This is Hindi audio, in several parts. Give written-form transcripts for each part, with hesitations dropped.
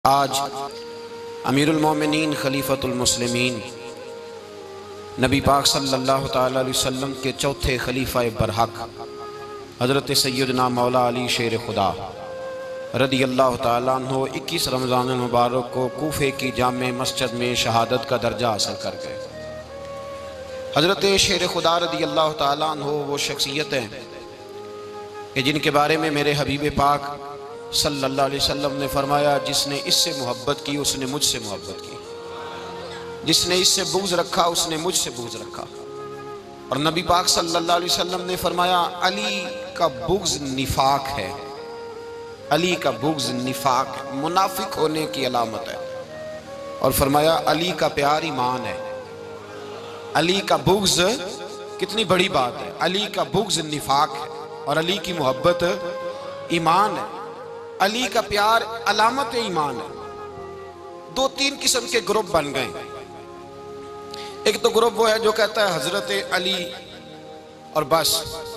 आज अमीरुल मोमिनीन खलीफतुल मुस्लिमीन नबी पाक सल्लल्लाहु ताला अलैहि वसल्लम के चौथे खलीफा बरहक हज़रत सैयदना मौला अली शेर खुदा रदी अल्लाह ताला अन्हो 21 रमज़ान मुबारक को कूफे की जामे मस्जिद में शहादत का दर्जा हासिल कर गए। हज़रत शेर खुदा रदी अल्लाह ताला अन्हो वो शख्सियत हैं कि जिनके बारे में मेरे हबीब पाक सल्लल्लाहु अलैहि वसल्लम ने फरमाया, जिसने इससे मोहब्बत की उसने मुझसे मोहब्बत की, जिसने इससे बुग़्ज़ रखा उसने मुझसे बुग़्ज़ रखा। और नबी पाक सल्लल्लाहु अलैहि वसल्लम ने फरमाया, अली का बुग़्ज़ निफाक है, अली का बुग़्ज़ निफाक मुनाफिक होने की अलामत है। और फरमाया अली का प्यार ईमान है। अली का बुग़्ज़ कितनी बड़ी बात है। अली का बुग़्ज़ निफाक है और अली की मोहब्बत ईमान है। अली का प्यार अलामत ईमान है। दो तीन किस्म के ग्रुप बन गए। एक तो ग्रुप वो है जो कहता है हजरत अली और बस।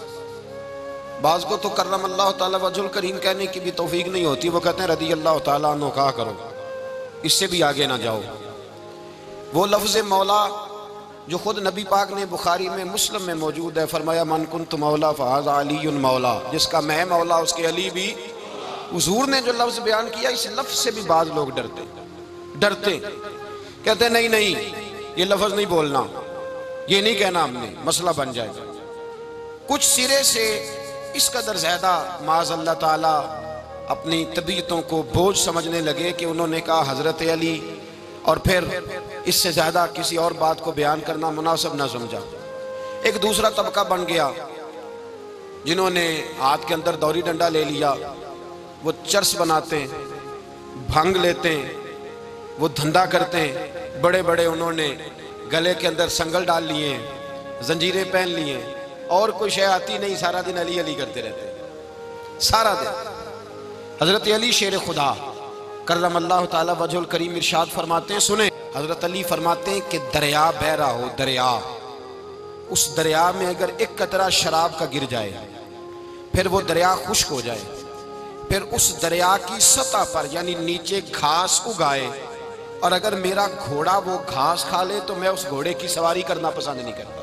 बाज़ को तो कर्रमल्लाहु ताला वजहुल करीम कहने की भी तौफीक नहीं होती, वो कहते हैं रदी अल्लाह ताला अन्हु कहा करो, इससे भी आगे ना जाओ। वो लफ्ज़ मौला जो खुद नबी पाक ने बुखारी में मुस्लिम में मौजूद है, फरमाया मन कुन्तु मौला फ़हाज़ा अलीयुन मौला, जिसका मैं मौला उसके अली भी। हुजूर ने जो लफ्ज़ बयान किया, इस लफ्ज़ से भी बाज़ लोग डरते कहते नहीं नहीं ये लफ्ज़ नहीं बोलना, ये नहीं कहना, हमने मसला बन जाएगा। कुछ सिरे से इस कदर ज़्यादा माज़ अल्लाह ताला अपनी तबीयतों को बोझ समझने लगे कि उन्होंने कहा हज़रत अली, और फिर इससे ज़्यादा किसी और बात को बयान करना मुनासिब ना समझा। एक दूसरा तबका बन गया जिन्होंने हाथ के अंदर दौरी डंडा ले लिया, वो चर्स बनाते हैं, भांग लेते हैं, वो धंधा करते हैं। बड़े बड़े उन्होंने गले के अंदर संगल डाल लिए हैं, जंजीरें पहन लिए हैं, और कोई शय आती नहीं, सारा दिन अली अली करते रहते हैं सारा दिन। हजरत अली शेर खुदा कर्रमल्लाहु ताला वजहुल करीम इरशाद फरमाते हैं, सुने हजरत अली फरमाते हैं कि दरिया बह रहा हो, दरिया, उस दरिया में अगर एक कतरा शराब का गिर जाए, फिर वो दरिया खुश्क हो जाए, फिर उस दरिया की सतह पर यानी नीचे घास उगाए, और अगर मेरा घोड़ा वो घास खा ले तो मैं उस घोड़े की सवारी करना पसंद नहीं करता।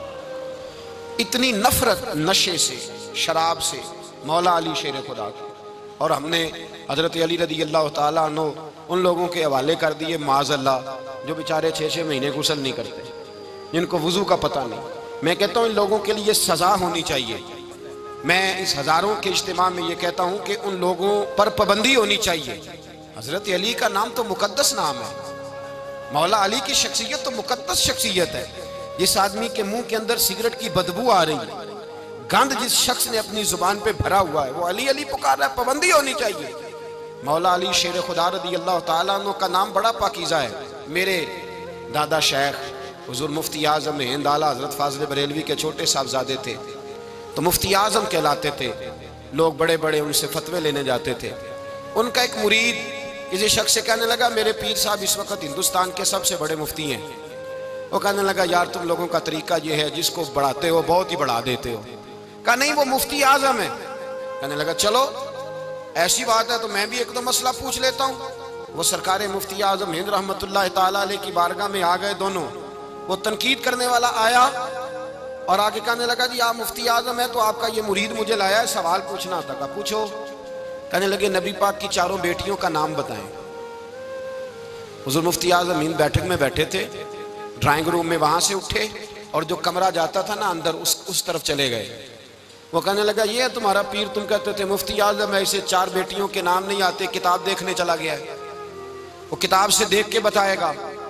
इतनी नफरत नशे से, शराब से मौला अली शेर खुदा की। और हमने हजरत अली रदी अल्लाह ताला अन्हु उन लोगों के हवाले कर दिए माज़अल्लाह, जो बेचारे 6-6 महीने गुस्ल नहीं करते, जिनको वुजू का पता नहीं। मैं कहता हूँ इन लोगों के लिए सजा होनी चाहिए। मैं इस हजारों के इज्तिमा में ये कहता हूँ कि उन लोगों पर पाबंदी होनी चाहिए। हजरत अली का नाम तो मुकद्दस नाम है, मौला अली की शख्सियत तो मुकद्दस शख्सियत है। जिस आदमी के मुंह के अंदर सिगरेट की बदबू आ रही है, गंद जिस शख्स ने अपनी जुबान पे भरा हुआ है, वो अली अली पुकार रहा है, पाबंदी होनी चाहिए। मौला अली शेर खुदा रदी अल्लाह ताला अन्हु का नाम बड़ा पाकीज़ा है। मेरे दादा शेख हुजूर मुफ्ती आज़म हिंद आला हजरत फाज़िल बरेलवी के छोटे साहबजादे थे, तो मुफ्ती आज़म कहलाते थे। लोग बड़े बड़े उनसे फतवे लेने जाते थे। उनका एक मुरीद किसी शख्स से कहने लगा, मेरे पीर साहब इस वक्त हिंदुस्तान के सबसे बड़े मुफ्ती हैं। वो कहने लगा, यार तुम लोगों का तरीका ये है, जिसको बढ़ाते हो बहुत ही बढ़ा देते हो। कहा नहीं, वो मुफ्ती आज़म है। कहने लगा चलो ऐसी बात है तो मैं भी एक दो मसला पूछ लेता हूँ। वो सरकार मुफ्ती आज़म हिंद रहमतुल्लाह ताला अलैह की बारगाह में आ गए दोनों। वो तनकीद करने वाला आया और आगे कहने लगा, जी आप मुफ्ती आज़म है तो आपका ये मुरीद मुझे लाया है, सवाल पूछना था। कहा पूछो। कहने लगे नबी पाक की चारों बेटियों का नाम बताएं। हुजूर मुफ्ती आज़म हिंद बैठक में बैठे थे, ड्राइंग रूम में, वहां से उठे और जो कमरा जाता था ना अंदर, उस तरफ चले गए। वो कहने लगा, ये है तुम्हारा पीर, तुम कहते थे मुफ्ती आज़म है, इसे 4 बेटियों के नाम नहीं आते, किताब देखने चला गया है, वो किताब से देख के बताएगा।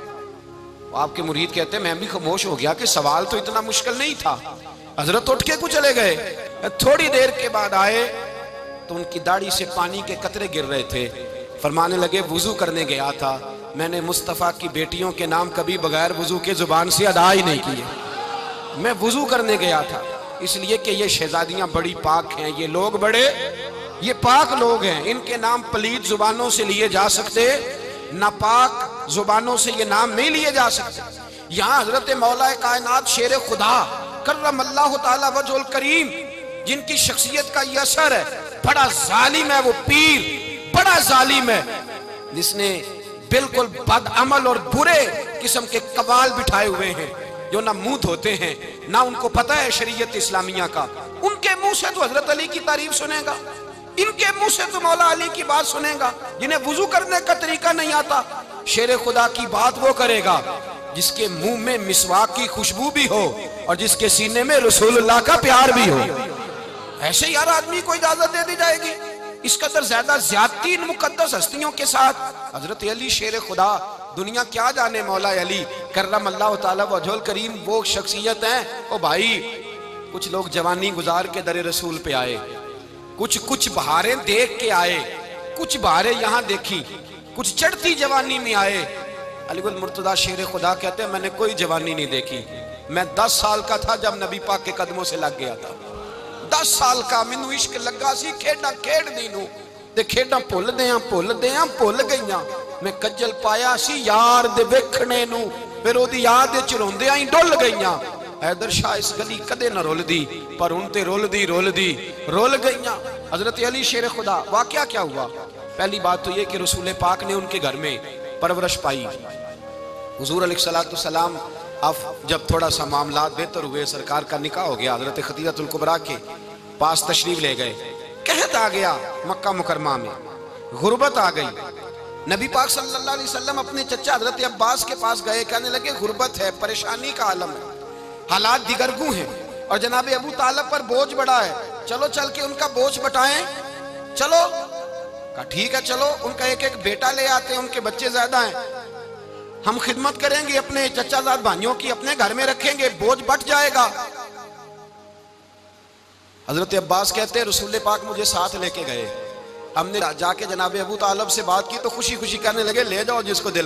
आपके मुरीद कहते हैं मैं भी खामोश हो गया कि सवाल तो इतना मुश्किल नहीं था। हजरत उठ के कुछ चले गए। थोड़ी देर के बाद आए तो उनकी दाढ़ी से पानी के कतरे गिर रहे थे। फरमाने लगे, वुजू करने गया था, मैंने मुस्तफ़ा की बेटियों के नाम कभी बगैर वुजू के जुबान से अदा ही नहीं किए। मैं वुजू करने गया था इसलिए कि ये शहजादियां बड़ी पाक हैं, ये लोग बड़े ये पाक लोग हैं, इनके नाम पलीद जुबानों से लिए जा सकते, नापाक जुबानों से ये नाम नहीं लिए जा सकते। यहाँ हजरत मौला कायनात शेर खुदा कर्रमल्लाहु ताला वजहुल करीम, जिनकी शख्सियत का ये असर है, बड़ा जालिम है वो पीर, बड़ा जालिम है। जिसने बिल्कुल बदअमल और बुरे किस्म के कबाल बिठाए हुए हैं, जो ना मुंह धोते हैं, ना उनको पता है शरीयत इस्लामिया का। उनके मुंह से तो हजरत अली की तारीफ सुनेगा, इनके मुंह से तो मौला अली की बात सुनेगा। जिन्हें वुजू करने का तरीका नहीं आता, शेर खुदा की बात वो करेगा जिसके मुंह में मिसवाक की खुशबू भी हो और जिसके सीने में रसूलुल्लाह का प्यार भी हो। ऐसे यार आदमी को इजाजत दे दी जाएगी? इस कदर ज्यादा ज्यादती इन मुकद्दस हस्तियों के साथ। हजरत अली शेर खुदा, दुनिया क्या जाने मौला अली करमल्लाहु ताला वजहुल करीम वो शख्सियत है। ओ भाई, कुछ लोग जवानी गुजार के दरे रसूल पे आए, कुछ बहारें देख के आए, कुछ बहारें यहाँ देखी, कुछ चढ़ती जवानी में आए। अलीगुल मुर्तजा शेर खुदा कहते हैं, मैंने कोई जवानी नहीं देखी। मैं 10 साल का था जब नबी पाक के कदमों से लग गया था। 10 साल का मैनू इश्क लगा सी, खेडा खेडदी नूं ते खेडा भुल गईयां। मैं कज्जल पाया सी यार दे वेखणे नूं, फिर ओदी याद विच रोंदियां ही डुल गईयां। हैदर शाह इस गली कदे ना रुलदी, पर हुण ते रुलदी रुल गईयां। हजरत अली शेर खुदा, वाकया क्या हुआ? पहली बात तो ये कि रसूल पाक ने उनके घर में परवरिश पाई। हुजूर अलैहिस्सलाम अब जब थोड़ा सा मामला बेहतर हुए, सरकार का निकाह हो गया, हजरत खदीजतुल कुबरा के पास तशरीफ ले गए। कहत आ गया मक्का मुकरमा में, गुर्बत आ गई। नबी पाक सल्लल्लाहु अलैहि वसल्लम अपने चचा हजरत अब्बास के पास गए, कहने लगे गुर्बत है, परेशानी का आलम है, हालात दिगरगू हैं और जनाब अबू तालिब पर बोझ बड़ा है, चलो चल के उनका बोझ बटाएं। चलो, कहा ठीक है चलो। उनका एक बेटा ले आते हैं, उनके बच्चे ज्यादा हैं, हम खिदमत करेंगे अपने चचाजाद भाइयों की, अपने घर में रखेंगे, बोझ बट जाएगा। हजरत अब्बास कहते हैं रसूल पाक मुझे साथ लेके गए। हमने जाके जनाब अबू तालिब से बात की तो खुशी खुशी कहने लगे ले जाओ जिसको दिल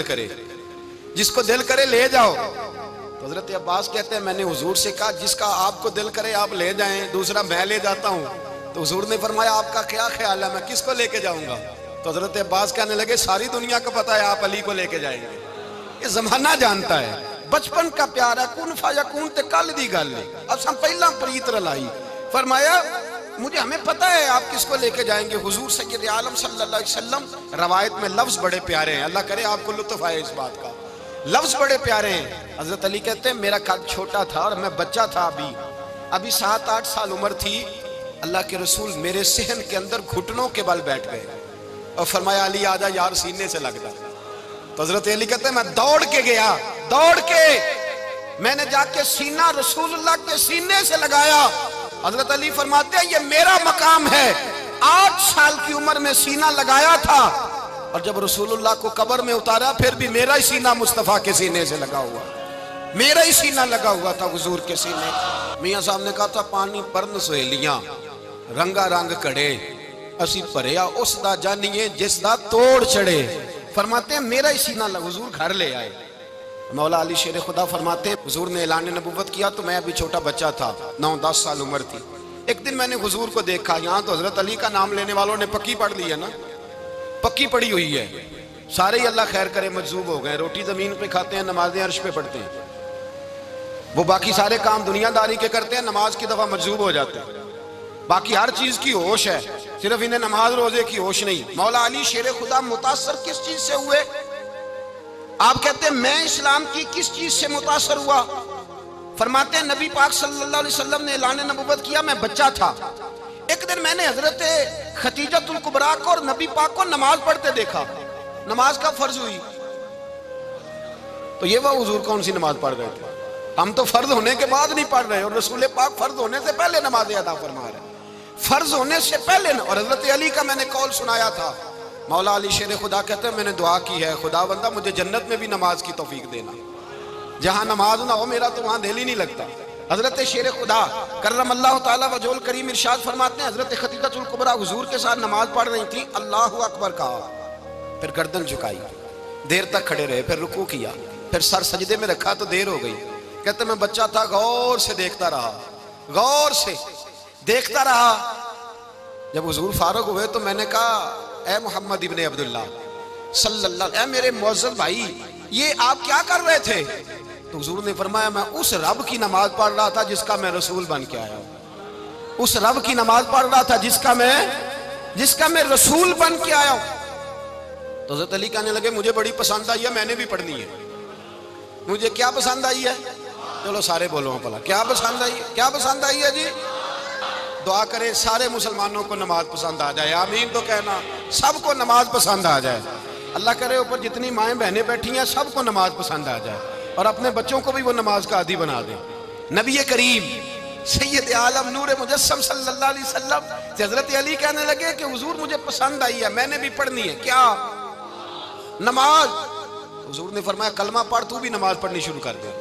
करे ले जाओ। तो हजरत अब्बास कहते हैं मैंने हुजूर से कहा जिसका आपको दिल करे आप ले जाएं, दूसरा मैं ले जाता हूँ। तो हुजूर ने फरमाया आपका क्या ख्याल है, मैं किसको लेके जाऊंगा? तो हजरत अब्बास कहने लगे सारी दुनिया को पता है आप अली को लेके जाएंगे, ये जमाना जानता है, बचपन का प्यार है, कुन फायकून ते कल दी गल है, अब हम पहला प्रीत रलाई। फरमाया मुझे हमें पता है आप किसको लेके जाएंगे। हुजूर सय्यद आलम सल्लल्लाहु अलैहि वसल्लम, रवायत में लफ्ज बड़े प्यारे हैं, अल्लाह करे आपको लुत्फ आए इस बात का, लफ्ज बड़े प्यारे हैं। हजरत अली कहते हैं मेरा कद छोटा था और मैं बच्चा था, अभी 7-8 साल उम्र थी। अल्लाह के रसूल मेरे सहन के अंदर घुटनों के बल बैठ गए और फरमाया अली आजा यार सीने से लगता। तो हजरत अली कहते हैं मैं दौड़ के गया, दौड़ के मैंने जाके सीना रसूलुल्लाह के सीने से लगाया। हजरत अली फरमाते हैं ये मेरा मकाम है, 8 साल की उम्र में सीना लगाया था और जब रसूलुल्लाह को कब्र में उतारा फिर भी मेरा ही सीना मुस्तफा के सीने से लगा हुआ, मेरा ही सीना लगा हुआ था हुजूर के सीने। मियां साहब ने कहा था पानी परन सहेलियां रंगा रंग कड़े, असी भरिया उस दा जानिए जिस दा तोड़ चढ़े। फरमाते हैं मेरा ही सीना लगा, हुजूर घर ले आए। मौला अली शेर खुदा फरमाते हैं हुजूर ने ऐलान नबुव्वत किया तो मैं अभी छोटा बच्चा था, 9-10 साल उम्र थी। एक दिन मैंने हुजूर को देखा, यहाँ तो हजरत अली का नाम लेने वालों ने पक्की पढ़ ली है ना, पक्की पड़ी हुई है, सारे ही अल्लाह खैर करे मजजूब हो गए, रोटी जमीन पे खाते हैं, नमाजें अर्श पे पढ़ते हैं, वो बाकी सारे काम दुनियादारी के करते हैं, नमाज की दफा मजजूब हो जाते हैं, बाकी हर चीज की होश है, सिर्फ इन्हें नमाज रोजे की होश नहीं। मौला अली शेर खुदा मुतासर किस चीज से हुए? आप कहते हैं मैं इस्लाम की किस चीज से मुतासर हुआ? फरमाते हैं नबी पाक सल्लल्लाहु अलैहि वसल्लम ने ऐलान नबुव्वत किया, मैं बच्चा था। एक दिन मैंने हजरत खदीजतुल कुबरा को और नबी पाक को नमाज पढ़ते देखा। नमाज का फर्ज हुई तो ये वह हुजूर कौन सी नमाज पढ़ रहे थे? हम तो फर्ज होने के बाद नहीं पढ़ रहे और रसूल पाक फर्ज होने से पहले नमाज अदा फरमा रहे, फर्ज होने से पहले। और हजरत अली का मैंने कौल सुनाया था। मौला अली शेर खुदा कहते हैं मैंने दुआ की है खुदा बंदा मुझे जन्नत में भी नमाज की तौफीक देना, जहां नमाज ना हो मेरा तो वहां दिल ही नहीं लगता। हजरत शेर खुदा करमल्लाहु ताला वजहुल करीम इरशाद फरमाते हैं हजरत खदीजतुल कुबरा हुजूर के साथ नमाज पढ़ रही थी, अल्लाहु अकबर कहा, फिर गर्दन झुकाई, देर तक खड़े रहे, फिर रुकू किया, फिर सर सजदे में रखा तो देर हो गई। कहते मैं बच्चा था, गौर से देखता रहा, गौर से देखता रहा। जब हुजूर फारूक हुए तो मैंने कहा ए मोहम्मद इब्ने अब्दुल्लाह सल्लल्लाहु अलैहि, मेरे मुअज्जल भाई ये आप क्या कर रहे थे? तो हुजूर ने फरमाया मैं उस रब की नमाज पढ़ रहा था जिसका मैं रसूल बन के आया हूं, उस रब की नमाज पढ़ रहा था जिसका मैं रसूल बन के आया हूं। तो हज़रत अली कहने लगे मुझे बड़ी पसंद आई है, मैंने भी पढ़नी है। मुझे क्या पसंद आई है? चलो सारे बोलो भला, क्या पसंद आई है? क्या पसंद आई है जी? दुआ करें सारे मुसलमानों को नमाज पसंद आ जाए, आमीन तो कहना। सबको नमाज पसंद आ जाए, अल्लाह करे ऊपर जितनी माएँ बहनें बैठी हैं सबको नमाज पसंद आ जाए, और अपने बच्चों को भी वो नमाज का आदी बना दें। नबी करीम सैयद आलम नूर मुजस्सम सल्लल्लाहु अलैहि वसल्लम हज़रत अली कहने लगे कि हुजूर मुझे पसंद आई है, मैंने भी पढ़नी है। क्या? नमाज। हुजूर ने फरमाया कलमा पढ़, तू भी नमाज पढ़नी शुरू कर दे।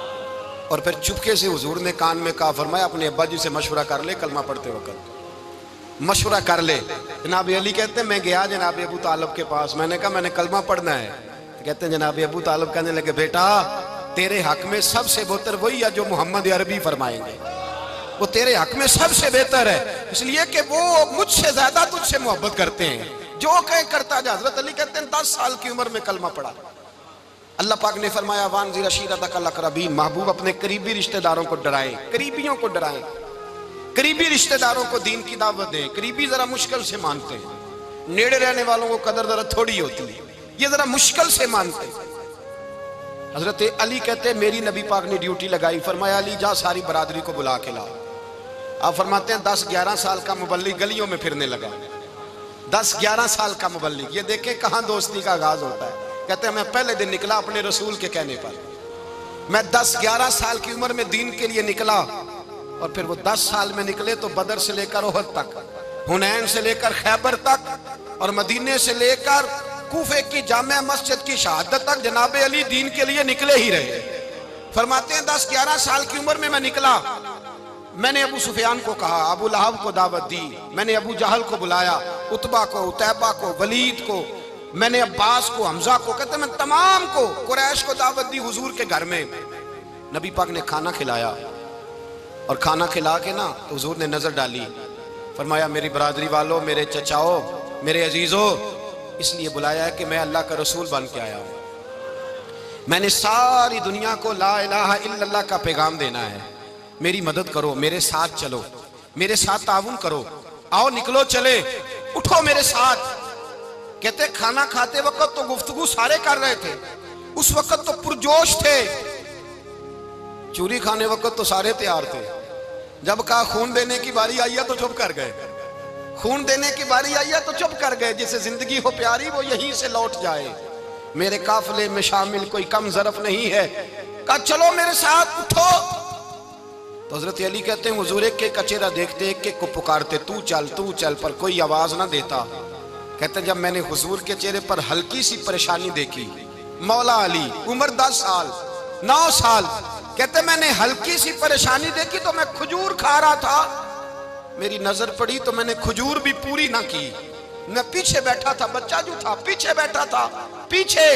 और फिर चुपके से हुजूर ने कान में कहा, फरमाया अपने अब्बा जी से मशवरा कर ले, कलमा पढ़ते वक्त मशवरा कर ले। जनाब अली कहते हैं मैं गया जनाब अबू तालिब के पास, मैंने कहा मैंने कलमा पढ़ना है। तो कहते हैं जनाब अबू तालिब कहने लगे बेटा तेरे हक में सबसे बेहतर वही है जो मोहम्मद अरबी फरमाएंगे, वो तेरे हक में सबसे बेहतर है, इसलिए कि वो मुझसे ज्यादा तुझसे मोहब्बत करते हैं, जो कहे करता जा। हज़रत अली कहते हैं 10 साल की उम्र में कलमा पढ़ा। अल्लाह पाक ने फरमाया वानज़िर अशीरतकल अक़रबीन, महबूब अपने करीबी रिश्तेदारों को डराएं, करीबियों को डराएं, करीबी रिश्तेदारों को दीन की दावत दें। करीबी जरा मुश्किल से मानते हैं, नेड़े रहने वालों को कदर जरा थोड़ी होती है, ये जरा मुश्किल से मानते हैं। हज़रत अली कहते हैं मेरी नबी पाक ने ड्यूटी लगाई, फरमाया अली जा सारी बरादरी को बुला के ला। आप फरमाते हैं 10-11 साल का मुबल्लिग गलियों में फिरने लगा। 10-11 साल का मुबल्लिग, ये देखे कहाँ दोस्ती का आगाज होता है। कहते हैं मैं पहले दिन निकला अपने रसूल के कहने पर, मैं 10-11 साल की उम्र में दीन के लिए निकला, और फिर वो 10 साल में निकले तो बदर से लेकर ओहद तक, हुनैन से लेकर खैबर तक, और मदीने से लेकर कूफे की जामे मस्जिद की शहादत तक जनाब अली दीन के लिए निकले ही रहे। फरमाते हैं 10-11 साल की उम्र में मैं निकला, मैंने अबू सुफियान को कहा, अबू लहब को दावत दी, मैंने अबू जहल को बुलाया, उतबा को, उतैबा को, वलीद को, मैंने अब्बास को, हमजा को, कहते मैं तमाम को, कुरैश को दावत दी हुजूर के घर में। नबी पाक ने खाना खिलाया, और खाना खिला के ना तो हुजूर ने नजर डाली, फरमाया मेरी बरादरी वालों, मेरे चचाओ, मेरे अजीजों, इसलिए बुलाया है कि मैं अल्लाह का रसूल बन के आया हूं, मैंने सारी दुनिया को ला इलाहा इल्लल्लाह का पैगाम देना है, मेरी मदद करो, मेरे साथ चलो, मेरे साथ ताउन करो, आओ निकलो चले, उठो मेरे साथ। कहते खाना खाते वक्त तो गुफ्तगू सारे कर रहे थे, उस वक्त तो पुरजोश थे, चूरी खाने वक्त तो सारे तैयार थे, जब कहा खून देने की बारी आई है तो चुप कर गए, खून देने की बारी आई है तो चुप कर गए, जिसे जिंदगी हो प्यारी वो यहीं से लौट जाए, मेरे काफिले में शामिल कोई कम ज़रफ नहीं है, कहा चलो मेरे साथ उठो। तो हज़रत अली कहते हैं हुजूर एक एक चेहरा देखते, एक एक को पुकारते, तू चल, पर कोई आवाज ना देता। कहते जब मैंने हुजूर के चेहरे पर हल्की सी परेशानी देखी, मौला अली उम्र 10 साल 9 साल, कहते मैंने हल्की सी परेशानी देखी तो मैं खजूर खा रहा था, मेरी नजर पड़ी तो मैंने खजूर भी पूरी ना की, मैं पीछे बैठा था, बच्चा जो था पीछे बैठा था, पीछे।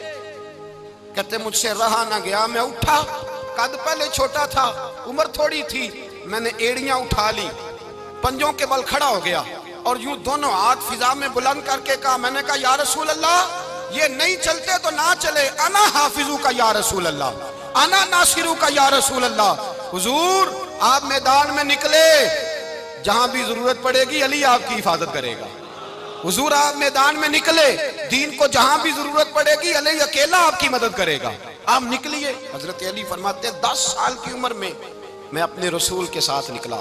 कहते मुझसे रहा ना गया, मैं उठा, कद पहले छोटा था, उम्र थोड़ी थी, मैंने एड़ियां उठा ली, पंजों के बल खड़ा हो गया, और यूं दोनों हाथ फिजा में बुलंद करके कहा, मैंने कहा या रसूल अल्लाह ये नहीं चलते तो ना चले, अना हाफिजू का या रसूल अल्लाह, अना नासिरू का या रसूल अल्लाह। हुजूर आप मैदान में निकले, जहां भी जरूरत पड़ेगी अली आपकी हिफाजत करेगा। हुजूर आप मैदान में निकले, दीन को जहां भी जरूरत पड़ेगी अली अकेला आपकी मदद करेगा, आप निकलिए। हजरत अली फरमाते 10 साल की उम्र में मैं अपने रसूल के साथ निकला।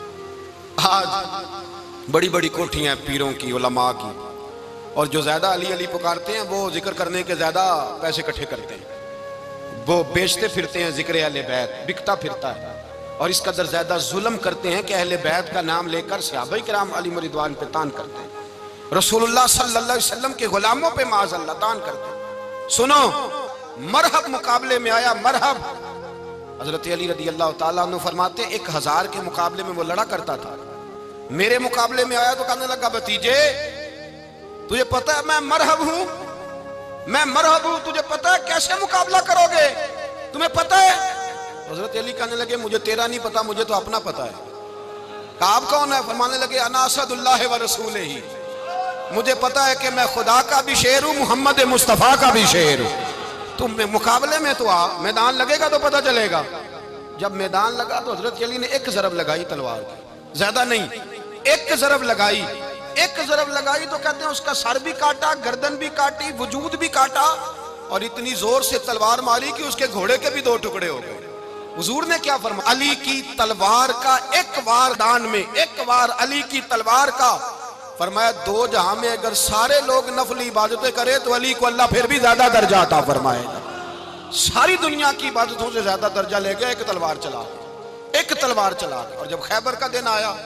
आज बड़ी बड़ी कोठियां पीरों की, उलमा की, और जो ज्यादा अली अली पुकारते हैं वो जिक्र करने के ज्यादा पैसे इकट्ठे करते हैं, वो बेचते फिरते हैं, जिक्र अहले बैत बिकता फिरता है, और इस कदर ज्यादा जुल्म करते हैं कि अहले बैत का नाम लेकर सहाबा किराम अलैहिम रिदवान पे तान करते हैं, रसूलुल्लाह सल्लल्लाहु अलैहि वसल्लम के गुलामों पे माज़अल्लाह तान करते हैं। सुनो मरहब मुकाबले में आया, मरहब। हजरत अली रदी अल्लाह ताला अन्हु फरमाते 1000 के मुकाबले में वो लड़ा करता था, मेरे मुकाबले में आया तो कहने लगा भतीजे तुझे पता है मैं मरहब हूं, मैं मरहब हूं, तुझे पता है कैसे मुकाबला करोगे, तुम्हें पता है? हजरत अली कहने लगे मुझे तेरा नहीं पता, मुझे तो अपना पता है। आप कौन है? फरमाने लगे अना असदुल्लाह व रसूलिही, मुझे पता है कि मैं खुदा का भी शेर हूं, मोहम्मद मुस्तफा का भी शेर हूं। तुम मुकाबले में तो आ, मैदान लगेगा तो पता चलेगा। जब मैदान लगा तो हजरत अली ने एक जरब लगाई तलवार की, ज्यादा नहीं, एक जरब लगाई, एक ज़रब लगाई तो कहते हैं उसका सर भी काटा, गर्दन भी काटी, वजूद भी काटा, और इतनी जोर से तलवार मारी कि उसके घोड़े के भी दो टुकड़े हो गए। हुजूर ने क्या फरमाया, अली की तलवार का एक वार दान में, एक वार अली की तलवार का, फरमाया दो जहां में अगर सारे लोग नफली इबादतें करें तो अली को अल्लाह फिर भी ज्यादा दर्जा अता फरमाएगा। सारी दुनिया की इबादतों से ज्यादा दर्जा ले गया एक तलवार चला, एक तलवार चला। और जब खैबर का दिन आया,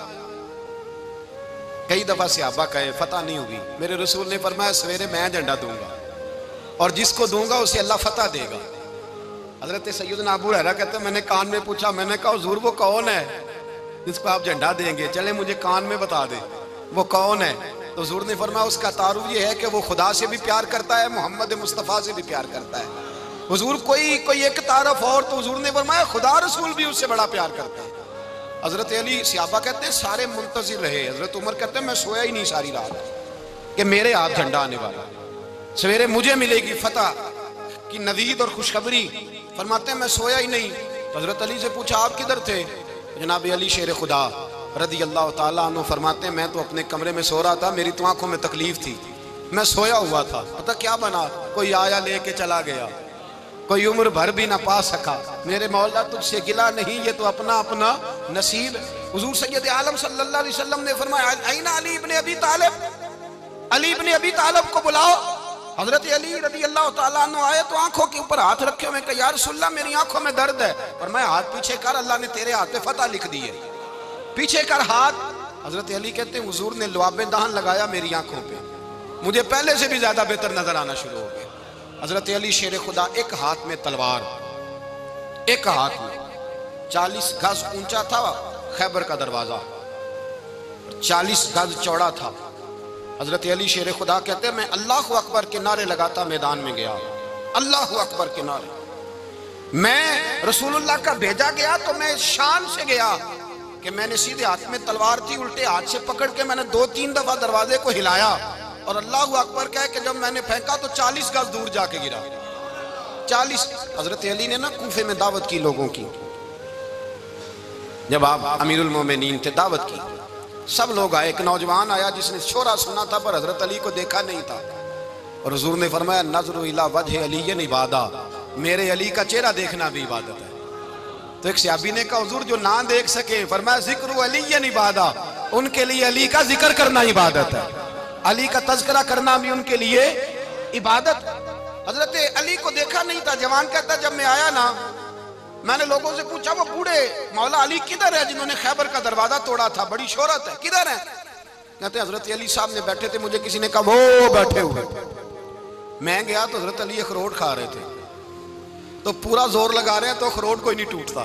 कई दफा सहाबा कहे फतह नहीं हुई, मेरे रसूल ने फरमाया सवेरे मैं झंडा दूंगा और जिसको दूंगा उसे अल्लाह फतह देगा। हजरत सैयदना अबू हुरैरा कहते हैं मैंने कान में पूछा, मैंने कहा हुजूर वो कौन है जिसको आप झंडा देंगे, चले मुझे कान में बता दे वो कौन है। तो हुजूर ने फरमाया उसका तारुफ ये है कि वो खुदा से भी प्यार करता है, मोहम्मद मुस्तफ़ा से भी प्यार करता है। हुजूर कोई एक तारफ और, तो हुजूर ने फरमाया खुदा रसूल भी उससे बड़ा प्यार करता है। हजरत अली, सहाबा कहते हैं सारे मुंतजिर रहे। हजरत उमर कहते हैं मैं सोया ही नहीं सारी रात कि मेरे हाथ झंडा आने वाला, सवेरे मुझे मिलेगी फतह की नवीद और खुशखबरी। फरमाते हैं मैं सोया ही नहीं। तो हजरत अली से पूछा आप किधर थे, जनाब अली शेर खुदा रदी अल्लाह ताला अन्हु फरमाते हैं मैं तो अपने कमरे में सो रहा था, मेरी तो आंखों में तकलीफ थी, मैं सोया हुआ था, पता क्या बना, कोई आया लेके चला गया, कोई उम्र भर भी ना पा सका। मेरे मौला तुझसे गिला नहीं, ये तो अपना अपना नसीब। हुजूर सैयद आलम सल्लल्लाहु अलैहि वसल्लम ने फरमाया ऐना अली इब्ने अबी तालिब, अली इब्ने अबी तालिब को बुलाओ। हजरत अली रदी अल्लाह ताला अन्हु आए तो आंखों के ऊपर हाथ रखे हुए, कहा या रसूलल्लाह मेरी आंखों में दर्द है। और मैं हाथ पीछे कर, अल्लाह ने तेरे हाथ पे फतह लिख दी है, पीछे कर हाथ। हजरत अली कहते हैं हुजूर ने लुआबे दहन लगाया मेरी आंखों पे, मुझे पहले से भी ज्यादा बेहतर नजर आना शुरू हो गया। हजरत अली शेर खुदा, एक हाथ में तलवार, एक हाथ में 40 गज ऊंचा था खैबर का दरवाजा, 40 गज चौड़ा था। हजरत अली शेर खुदा कहते हैं मैं अल्लाह अकबर के नारे लगाता मैदान में गया, अल्लाह अकबर के नारे। मैं रसूलुल्लाह का भेजा गया तो मैं शान से गया कि मैंने सीधे हाथ में तलवार थी, उल्टे हाथ से पकड़ के मैंने 2-3 दफा दरवाजे को हिलाया और अल्लाह अकबर कह के जब मैंने फेंका तो 40 गज दूर जाके गिरा। 40। हजरत अली ने ना कूफे में दावत की लोगों की, जब आप अमीरुल मोमिनीन थे, दावत की, सब लोग आए। एक नौजवान आया जिसने शोरा सुना था पर हजरत अली को देखा नहीं था, और हुजूर ने फरमाया नज़्रु इला वजह अली इबादा, मेरे अली का चेहरा देखना भी इबादत है। तो एक सहाबी ने कहा हुजूर जो ना देख सके, फरमाया जिक्र अली इबादा, उनके लिए अली का जिक्र करना इबादत है, अली का तज़किरा करना भी उनके लिए इबादत। हजरत अली को देखा नहीं था। जवान कहता जब मैं आया ना, मैंने लोगों से पूछा वो बूढ़े मौला अली किधर है जिन्होंने खैबर का दरवाजा तोड़ा था, बड़ी शोहरत है, किधर है? कहते हजरत अली साहब ने बैठे थे, मुझे किसी ने कहा वो बैठे हुए। मैं गया तो हजरत अली अखरोट खा रहे थे, तो पूरा जोर लगा रहे हैं तो अखरोट कोई नहीं टूटता,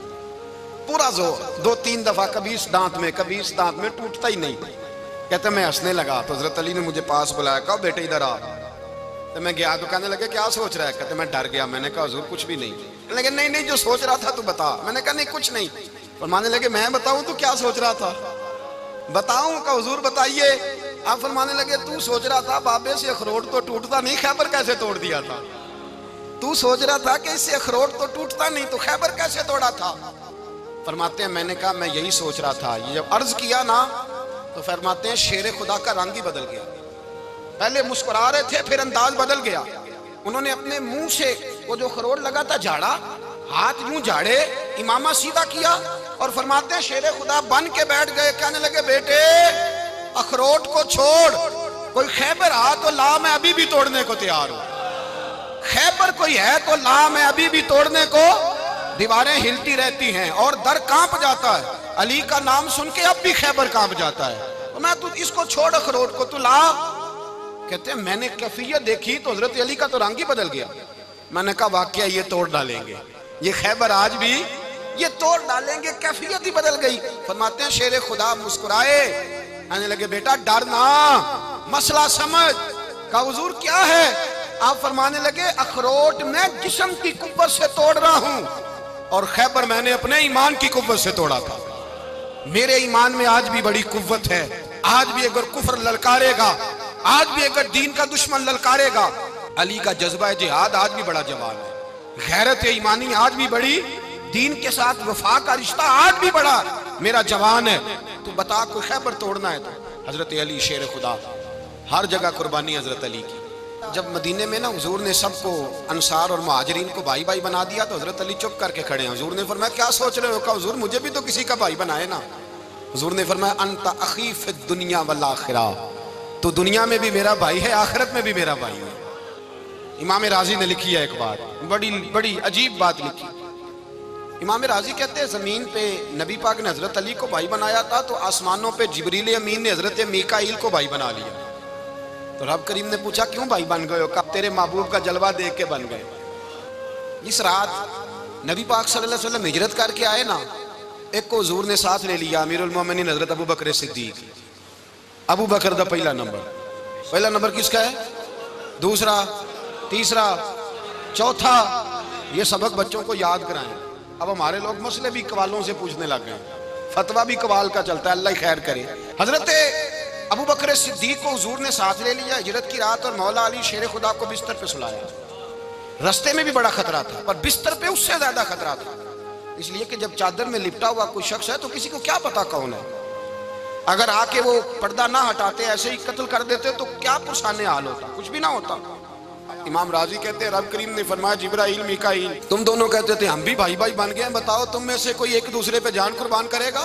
पूरा जोर 2-3 दफा, कभी इस दांत में कभी इस दांत में, टूटता ही नहीं। कहते मैं हंसने लगा तो हजरत अली ने मुझे पास बुलाया, कहा बेटे इधर आ। तो मैं गया तो कहने लगे क्या सोच रहा है? कहते मैं डर गया। मैंने कहा हुजूर कुछ भी नहीं। लेकिन नहीं नहीं जो सोच रहा था तू बता। मैंने कहा नहीं कुछ नहीं। फरमाने लगे मैं बताऊं तू क्या सोच रहा था? बताऊं? का हुजूर बताइए। आप फरमाने लगे तू सोच रहा था बाबे से अखरोट तो टूटता नहीं, खैबर कैसे तोड़ दिया था? तू सोच रहा था कि इससे अखरोट तो टूटता नहीं तो खैबर कैसे तोड़ा था? फरमाते हैं मैंने कहा मैं यही सोच रहा था। ये जब अर्ज किया ना तो फरमाते हैं शेर खुदा का रंग ही बदल गया। पहले मुस्कुरा रहे थे फिर अंदाज बदल गया। उन्होंने अपने मुंह से वो जो खरोट लगा था झाड़ा, हाथ यूं झाड़े, इमामा सीधा किया और फरमाते हैं शेर खुदा बन के बैठ गए। कहने लगे बेटे अखरोट को छोड़, कोई खैबर आ तो ला, मैं अभी भी तोड़ने को तैयार हूं। खैबर कोई है तो ला, मैं अभी भी तोड़ने को। दीवारें हिलती रहती हैं और दर कांप जाता है। अली का नाम सुन के अब भी खैबर कांप जाता है। तो मैं तू इसको छोड़ अखरोट को, तू ला। कहते हैं मैंने कैफियत देखी तो हजरत अली का तो रंग ही बदल गया। मैंने कहा वाकया ये तोड़ डालेंगे, ये खैबर आज भी ये तोड़ डालेंगे, कैफियत ही बदल गई। फरमाते हैं शेर खुदा मुस्कुराए, आने लगे बेटा डर ना, मसला समझ। का हुजूर क्या है? आप फरमाने लगे अखरोट मैं जिस्म की कुव्वत से तोड़ रहा हूं और खैबर मैंने अपने ईमान की कुव्वत से तोड़ा था। मेरे ईमान में आज भी बड़ी कुव्वत है। आज भी अगर कुफ्र ललकारेगा, आज भी अगर दीन का दुश्मन ललकारेगा, अली का जज्बा जिहाद आज भी बड़ा जवान है। गैरत ईमानी आज भी बड़ी, दीन के साथ वफा का रिश्ता आज भी बड़ा मेरा जवान है। तू बता कोई खैबर तोड़ना है तो हजरत अली शेर खुदा, हर जगह कुर्बानी हजरत अली की। जब मदीने में ना हुजूर ने सबको अंसार और मुहाजिरीन को भाई भाई बना दिया तो हजरत अली चुप करके खड़े हैं। हुजूर ने फरमाया क्या सोच रहे हो? कहा हुजूर मुझे भी तो किसी का भाई बनाए ना। हुजूर ने फरमाया अंत अखी फि दुनिया वल आखिरा, तो दुनिया में भी मेरा भाई है, आखिरत में भी मेरा भाई है। इमाम राजी ने लिखी है एक बात, बड़ी बड़ी अजीब बात लिखी। इमाम राजी कहते हैं जमीन पे नबी पाक ने हजरत अली को भाई बनाया था तो आसमानों पे जिब्रील अमीन ने हजरत मीकाईल को भाई बना लिया। तो रब करीम ने पूछा क्यों भाई बन गए हो? कब तेरे महबूब का जलवा देख के बन गए। इस रात नबी पाक सल्लल्लाहु अलैहि वसल्लम हिजरत करके आए ना, एक को हुजूर ने साथ ले लिया, अमीरुल मोमिनीन हजरत अबू बकर सिद्दीक। अबू बकर दा पहला नंबर किसका है? दूसरा, तीसरा, चौथा। ये सबक बच्चों को याद कराएं। अब हमारे लोग मसले भी कवालों से पूछने लग गए, फतवा भी कवाल का चलता है, अल्लाह खैर करे। हजरत अबू बकर सिद्दीक को हुजूर ने साथ ले लिया हिजरत की रात और मौला अली शेर खुदा को बिस्तर पे सुलाया। रास्ते में भी बड़ा खतरा था पर बिस्तर पे उससे ज्यादा खतरा था, इसलिए कि जब चादर में लिपटा हुआ कोई शख्स है तो किसी को क्या पता कौन है। अगर आके वो पर्दा ना हटाते ऐसे ही कत्ल कर देते तो क्या पुरसाने हाल होता, कुछ भी ना होता। इमाम राजी कहते हैं रब करीम ने फरमाया जिब्राइल मीकाईल तुम दोनों कहते थे हम भी भाई भाई बन गए, बताओ तुम में से कोई एक दूसरे पे जान कुर्बान करेगा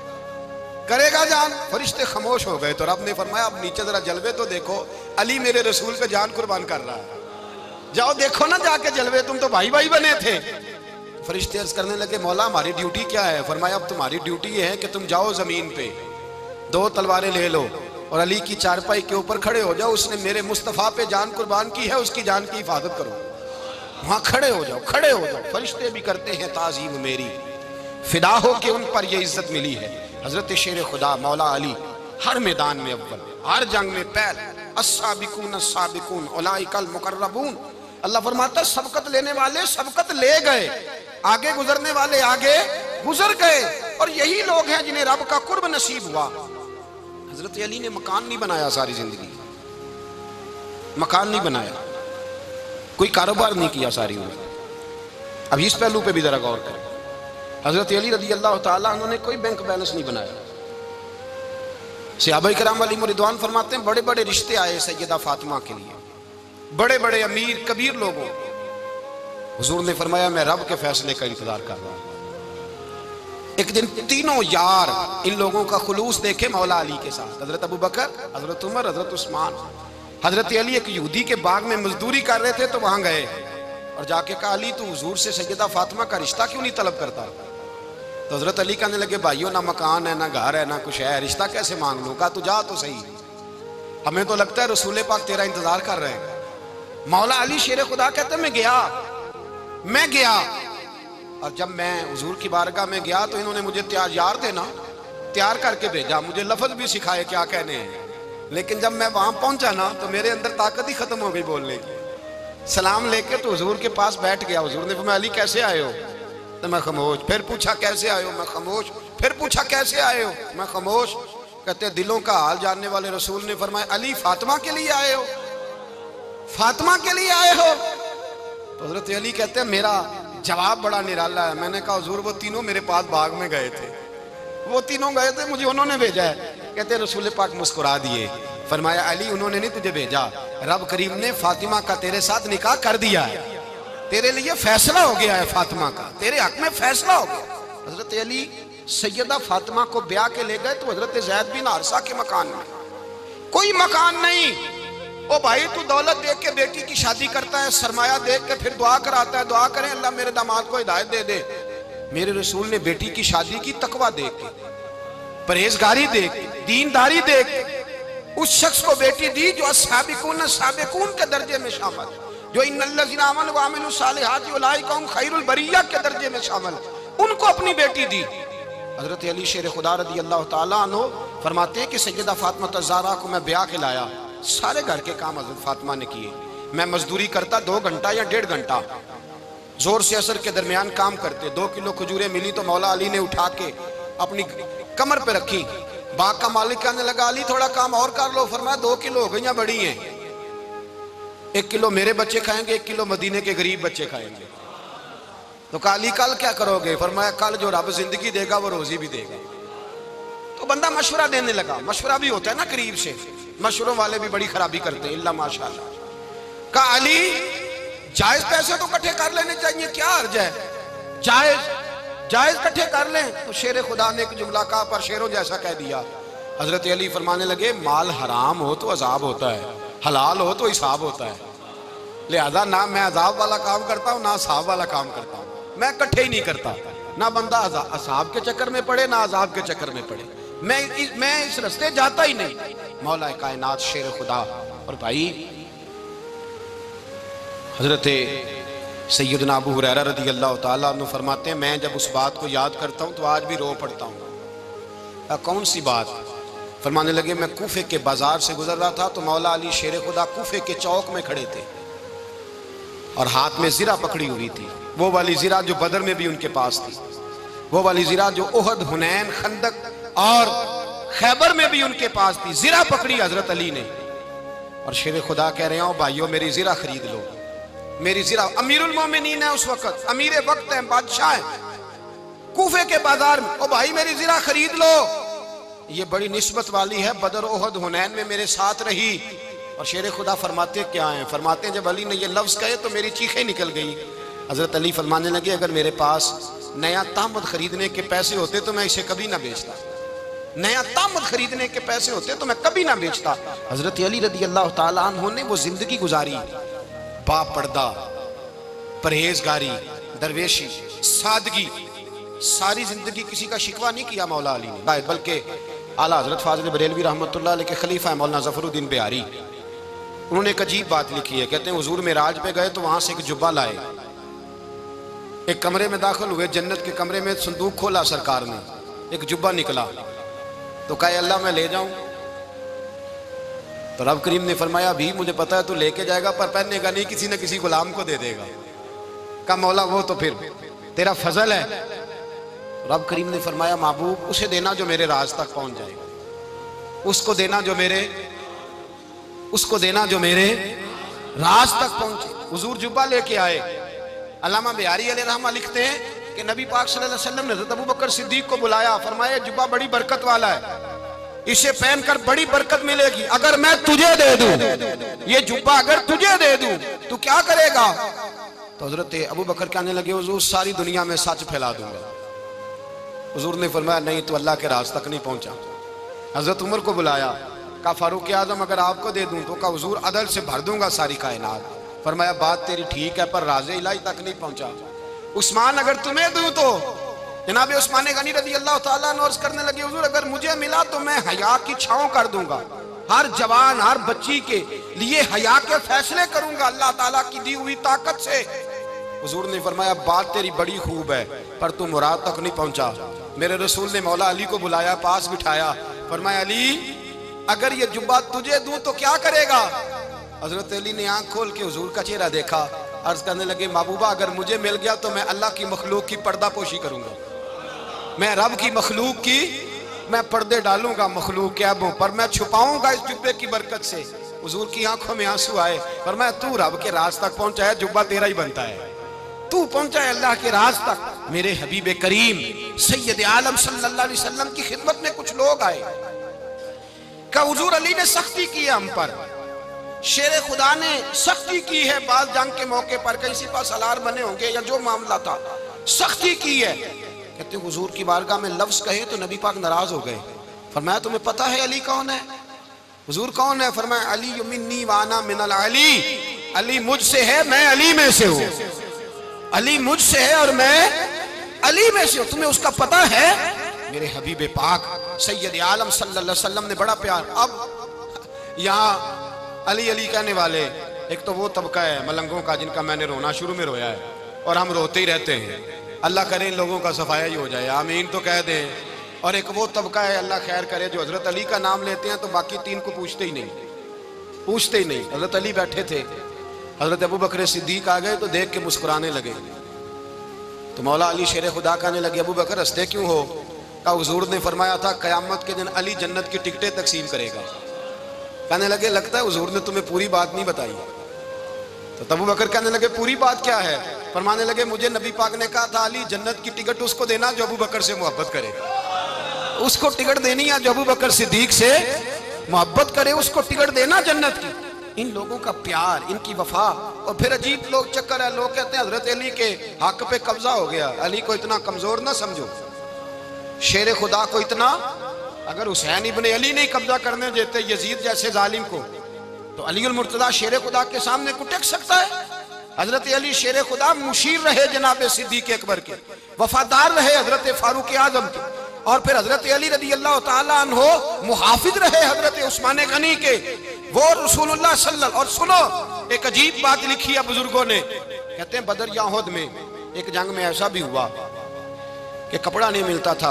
जान? फरिश्ते खामोश हो गए। तो रब ने फरमाया अब नीचे जरा जलवे तो देखो, अली मेरे रसूल पे जान कुर्बान कर रहा है, जाओ देखो ना जाके जलवे, तुम तो भाई भाई बने थे। फरिश्ते अर्ज करने लगे मौला हमारी ड्यूटी क्या है? फरमाया अब तुम्हारी ड्यूटी ये है कि तुम जाओ जमीन पे 2 तलवारें ले लो और अली की चारपाई के ऊपर खड़े हो जाओ, उसने मेरे मुस्तफ़ा पे जान कुर्बान की है, उसकी जान की हिफाजत करो। वहां खड़े हो जाओ। फरिश्ते भी करते हैं ताजीम मेरी, फिदा हो के उन पर ये इज्जत मिली है। हजरत शेर खुदा मौला अली हर मैदान में अव्वल, हर जंग में पहल, अस्साबिकून अस्साबिकून उलाइकल मुकर्रबून। अल्लाह फरमाता है सबकत लेने वाले सबकत ले गए, आगे गुजरने वाले आगे गुजर गए, और यही लोग हैं जिन्हें रब का कुर्ब नसीब हुआ। हजरत अली ने मकान नहीं बनाया, सारी जिंदगी मकान नहीं बनाया, कोई कारोबार नहीं किया सारी उम्र। अब इस पहलू पे भी जरा गौर करें। हजरत अली रज़ी अल्लाह ताला उन्होंने कोई बैंक बैलेंस नहीं बनाया। सहाबा किराम अलैहिम रिदवान फरमाते हैं बड़े बड़े रिश्ते आए सैयदा फातिमा के लिए, बड़े बड़े अमीर कबीर लोगों। हुजूर ने फरमाया मैं रब के फैसले का इंतजार कर रहा हूं। एक दिन तीनों यार इन लोगों का खुलूस देखे मौला अली के साथ, हजरत अबू बकर, हजरत उमर, हजरत उस्मान। हजरत अली एक यहूदी के बाग में मजदूरी कर रहे थे तो वहां गए और जाके कहा अली तू हुजूर से सैयदा फातिमा का रिश्ता क्यों नहीं तलब करता? तो हजरत अली कहने लगे भाइयों ना मकान है ना घर है ना कुछ है, रिश्ता कैसे मांग लूं? कहा तू जा तो सही, हमें तो लगता है रसूल पाक तेरा इंतजार कर रहे हैं। मौला अली शेर खुदा कहते मैं गया और जब मैं हुजूर की बारगाह में गया तो इन्होंने मुझे यार थे ना तैयार करके भेजा, मुझे लफ्ज भी सिखाए क्या कहने हैं, लेकिन जब मैं वहां पहुंचा ना तो मेरे अंदर ताकत ही खत्म हो गई बोलने की। सलाम लेके तो हुजूर के पास बैठ गया। हुजूर ने फरमाया अली कैसे आए हो? तो मैं खामोश। फिर पूछा कैसे आए हो? मैं खामोश। फिर पूछा कैसे आए हो? मैं खामोश। कहते दिलों का हाल जानने वाले रसूल ने फरमाया अली फातिमा के लिए आए हो? फातिमा के लिए आए हो? तो हजरत अली कहते हैं मेरा जवाब बड़ा निराला है। मैंने कहा हुजूर वो तीनों मेरे पास बाग में गए थे, वो तीनों गए थे, मुझे उन्होंने भेजा है। कहते रसूल पाक मुस्कुरा दिए, फरमाया अली उन्होंने नहीं तुझे भेजा, रब करीम ने फातिमा का तेरे साथ निकाह कर दिया है, तेरे लिए फैसला हो गया है, फातिमा का तेरे हक में फैसला हो गया। हजरत अली सैयदा फातिमा को ब्याह के ले गए तो हजरत ज़ैद बिन हारिसा के मकान में, कोई मकान नहीं। ओ भाई तू दौलत देख के बेटी की शादी करता है, सरमाया देख के फिर दुआ कराता है, दुआ करें अल्लाह मेरे दामाद को हिदायत दे दे। मेरे रसूल ने बेटी की शादी की तकवा देख के, परहेजगारी देख के, दीनदारी देख के उस शख्स को बेटी दी जो अस्साबिकून साबिकून के दर्जे में शामिल, जो इन्नल्लज़ीना आमनू व अमिलुस सालिहाति उलाइका हुम खैरुल बरिया के दर्जे में शामिल, उनको अपनी बेटी दी। हजरत अली शेर खुदा रज़ी अल्लाह ताला अन्हु फरमाते हैं कि सैयदा फातिमा ज़हरा को मैं ब्याह के लाया, सारे घर के काम हजरत फातिमा ने किए। मैं मजदूरी करता 2 घंटा या 1.5 घंटा, जोर से असर के दरमियान काम करते। 2 किलो खजूरें मिली तो मौला अली ने उठा के अपनी कमर पे रखी। बाग का मालिक कहने लगा अली थोड़ा काम और कर लो। फरमाया 2 किलो हो गई बड़ी हैं, 1 किलो मेरे बच्चे खाएंगे, 1 किलो मदीने के गरीब बच्चे खाएंगे। तो कहा अली कल क्या करोगे? फरमाया कल जो रब जिंदगी देगा वो रोजी भी देगा। तो बंदा मशवरा देने लगा। मशवरा भी होता है ना करीब से, मशवरों वाले भी बड़ी खराबी करते हैं, इल्ला माशाअल्लाह। कहा अली जायज पैसे तो इकट्ठे कर लेने चाहिए, क्या अर्ज है, जायज इकट्ठे कर लें। तो शेर खुदा ने एक जुमला कहा पर शेरों जैसा कह दिया। हजरत अली फरमाने लगे माल हराम हो तो अजाब होता है, हलाल हो तो हिसाब होता है, लिहाजा ना मैं अजाब वाला काम करता हूँ ना हिसाब वाला काम करता हूँ, मैं इकट्ठे ही नहीं करता। ना बंदा असाब के चक्कर में पड़े ना अजाब के चक्कर में पड़े, मैं इस रास्ते जाता ही नहीं। मौला कायनात शेर खुदा। और भाई हजरत सैयदना अबू हुरैरा रज़ी अल्लाह ताला अन्हु फरमाते हैं मैं जब उस बात को याद करता हूँ तो आज भी रो पड़ता हूँ। कौन सी बात? फरमाने लगे मैं कूफे के बाजार से गुजर रहा था तो मौला अली शेर खुदा कूफे के चौक में खड़े थे और हाथ में ज़िरा पकड़ी हुई थी, वो वाली ज़िरा जो बदर में भी उनके पास थी, वो वाली ज़िरा जो उहद, हुनैन, खंदक और खैबर में भी उनके पास थी। ज़िरा पकड़ी हजरत अली ने और शेर खुदा कह रहे हो भाइयों मेरी ज़िरा खरीद लो, मेरी ज़िरा। अमीरुल मोमिनीन है उस वक्त, अमीर वक्त है, बादशाह है, कूफे के बाजार में, ओ भाई मेरी ज़िरा खरीद लो, ये बड़ी निस्बत वाली है, बदर, उहद, हुनैन में मेरे साथ रही। और शेर खुदा फरमाते क्या हैं? फरमाते हैं जब अली ने ये लफ्ज़ कहे तो मेरी चीखें निकल गई। हजरत अली फरमाने लगे अगर मेरे पास नया तामद खरीदने के पैसे होते तो मैं इसे कभी ना बेचता, नया तामद खरीदने के पैसे होते तो मैं कभी ना बेचता। हजरत अली रज़ी अल्लाह ताला अन्हु ने वो जिंदगी गुजारी, बापर्दा, परहेजगारी, दरवेशी, सादगी, सारी जिंदगी किसी का शिकवा नहीं किया मौला अली ने, बल्कि आला हजरत फाजिल बरेलवी रहमतुल्लाह अलैह के खलीफा है मौलाना ज़फरुद्दीन बिहारी, उन्होंने एक अजीब बात लिखी है। कहते हैं हुजूर मेराज पे गए तो वहां से एक जुब्बा लाए, एक कमरे में दाखिल हुए, जन्नत के कमरे में संदूक खोला सरकार ने, एक जुब्बा निकला तो कहा अल्लाह मैं ले जाऊं? तो रब करीम ने फरमाया भी मुझे पता है तू लेके जाएगा पर पहनेगा नहीं, किसी न किसी गुलाम को दे देगा। कहा मौला वो तो फिर तेरा फजल है। रब करीम ने फरमाया महबूब उसे देना जो मेरे राज तक पहुंच जाएगा, उसको देना जो मेरे राज तक पहुंचे। हुजूर जुब्बा लेके आए। अल्लामा बिहारी अलैहि रहमा लिखते हैं कि नबी पाक सल्लल्लाहु अलैहि वसल्लम ने हज़रत अबू बकर सिद्दीक को बुलाया, फरमाया जुब्बा बड़ी बरकत वाला है, इसे पहनकर बड़ी बरकत मिलेगी, अगर मैं तुझे दे दूं, ये जुब्बा अगर तुझे दे दूं तो क्या करेगा? तो हजरत अबू बकर कहने लगे हुजूर सारी दुनिया में सच फैला दूंगा। हुजूर ने फरमाया नहीं तो अल्लाह के राज तक नहीं पहुंचा। हजरत उमर को बुलाया, कहा फारूक आजम अगर आपको दे दूं तो कहा हुजूर अदल से भर दूंगा सारी कायनात। फरमाया बात तेरी ठीक है पर राज़े इलाही तक नहीं पहुंचा। उस्मान अगर तुम्हें दूं तो जनाब उस्मान गनी रज़ी अल्लाह ताला अन्हु अर्ज़ करने लगे हुजूर अगर मुझे मिला तो मैं हया की छांव कर दूंगा, हर जवान हर बच्ची के लिए हया के फैसले करूंगा अल्लाह ताला की दी हुई ताकत से। हुजूर ने फरमाया बात तेरी बड़ी खूब है पर तू मुराद तक नहीं पहुंचा। मेरे रसूल ने मौला अली को बुलाया, पास बिठाया, फरमाया अली अगर ये जुब्बा तुझे दूं तो क्या करेगा? हजरत अली ने आंख खोल के हुजूर का चेहरा देखा, अर्ज करने लगे महबूबा अगर मुझे मिल गया तो मैं अल्लाह की मखलूक की पर्दा पोशी करूंगा, मैं रब की मखलूक की मैं पर्दे डालूंगा मखलूक के ऐबों पर, मैं छुपाऊंगा इस जुब्बे की बरकत से। हुजूर की आंखों में आंसू आए, फरमाया तू रब के राज तक पहुंचा है, जुब्बा तेरा ही बनता है, तू पहुंचा है अल्लाह के राज तक। मेरे हबीब करीम सैयद आलम सल्लल्लाहु अलैहि वसल्लम की खिदमत में कुछ लोग आए, का हुजूर अली ने सख्ती की है हम पर, शेर खुदा ने सख्ती की है, बाल जंग के मौके पर कहीं सिपा सलार बने होंगे या जो मामला था सख्ती की है। कहते हुजूर की बारगाह में लफ्ज कहे तो नबी पाक नाराज हो गए। फरमाया तुम्हें पता है अली कौन है? हुजूर कौन है? फरमाया अली मिन्नी वाना मिनल अली, अली मुझसे है मैं अली में से हूँ, अली मुझसे है और मैं अली में से हूँ, तुम्हें उसका पता है? मेरे हबीब पाक सैयद आलम सल्लल्लाहु अलैहि वसल्लम ने बड़ा प्यार। अब यहाँ अली अली कहने वाले एक तो वो तबका है मलंगों का जिनका मैंने रोना शुरू में रोया है और हम रोते ही रहते हैं, अल्लाह करे इन लोगों का सफाया ही हो जाए, आमीन तो कह दें। और एक वो तबका है अल्लाह खैर करे जो हजरत अली का नाम लेते हैं तो बाकी तीन को पूछते ही नहीं। हजरत अली बैठे थे, हजरत अबू बकर सिद्दीक आ गए तो देख के मुस्कुराने लगे, तो मौला अली शेर खुदा कहने लगे अबू बकर हंसते क्यों हो? का हुजूर ने फरमाया था क़यामत के दिन अली जन्नत की टिकटें तकसीम करेगा। कहने लगे लगता है हुजूर ने तुम्हें पूरी बात नहीं बताई। तो अबू बकर कहने लगे पूरी बात क्या है? फरमाने लगे मुझे नबी पाक ने कहा था अली जन्नत की टिकट उसको देना जो अबू बकर से मोहब्बत करे। उसको टिकट देनी है जो अबू बकर सिद्दीक से मोहब्बत करे, उसको टिकट देना जन्नत की। इन लोगों का प्यार, इनकी वफा। और फिर अजीब लोग चक्कर है, लोग कहते हैं हजरत अली के हक पे कब्जा हो गया। अली को इतना कमजोर ना समझो, शेर खुदा को इतना, अगर हुसैन इब्ने अली नहीं कब्जा करने देते यजीद जैसे जालिम को, तो अली उल मुर्तजा शेर खुदा के सामने को टेक सकता है? हजरत अली शेर खुदा मुशीर रहे जनाब सिद्दीक अकबर के, वफादार रहे हजरत फारूक आजम के, और फिर हजरत अली रदी अल्लाह ताला अन्हो मुहाफिज रहे हजरत उस्मान गनी के, वो रसूलुल्लाह सल्लल्लाहु। और सुनो, एक अजीब बात लिखी है बुजुर्गों ने, कहते हैं बदर या उहद में एक जंग में ऐसा भी हुआ कि कपड़ा नहीं मिलता था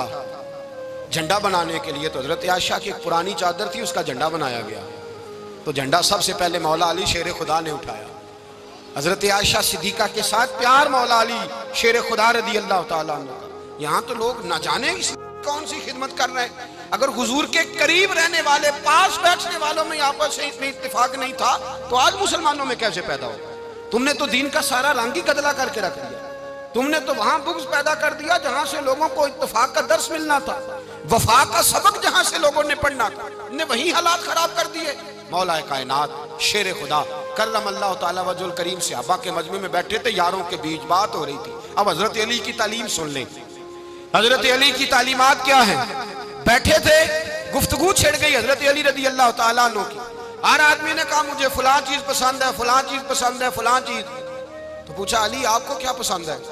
झंडा बनाने के लिए, तो हजरत आयशा की एक पुरानी चादर थी, उसका झंडा बनाया गया। तो झंडा सबसे पहले मौला अली शेर खुदा ने उठाया। हजरत आयशा सिद्दीका के साथ प्यार मौला अली शेर खुदा रदी अल्लाह ताला अन्हु का। यहाँ तो लोग न जाने कौन सी खिदमत कर रहे हैं। अगर हुजूर के करीब रहने वाले, पास बैठने वालों में आपस में इतनी इत्तेफाक नहीं था, तो आज मुसलमानों में कैसे पैदा हो? तुमने तो दीन का सारा रंग ही गदला करके रख दिया। तुमने तो वहां बुग़्ज़ पैदा कर दिया जहां से लोगों को इत्तेफाक का दर्स मिलना था, वफा का सबक जहां से लोगों ने पढ़ना था, ने वही हालात खराब कर दिए। मौला कायनात शेर खुदा करम अल्लाह ताला वजुल करीम सहाबा के मजमे में बैठे थे, यारों के बीच बात हो रही थी। अब हजरत अली की तालीम सुन लें। हजरत अली की तालीमात क्या है? बैठे थे, गुफ्तगू छिड़ गई हजरत अली रदी अल्लाह ताला अन्हु की। हर आदमी ने कहा मुझे फलां चीज पसंद है, फलां चीज पसंद है, फलां चीज। तो पूछा अली आपको क्या पसंद है?